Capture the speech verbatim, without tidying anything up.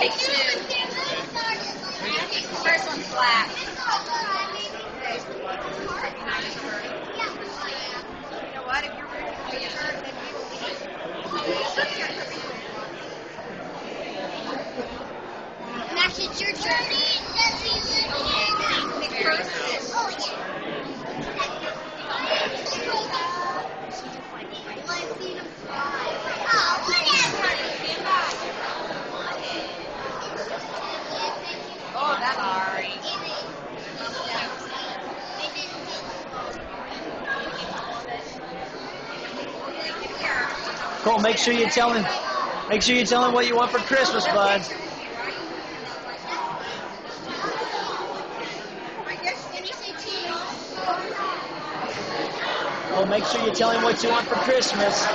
They should. First one's black. You know what? If you're rooting for your turn, then we will leave. Max, it's your turn. Oh, yeah. Oh, that's sorry. Cole, make sure you tell him. Make sure you tell him what you want for Christmas, bud. Cole, make sure you tell him what you want for Christmas.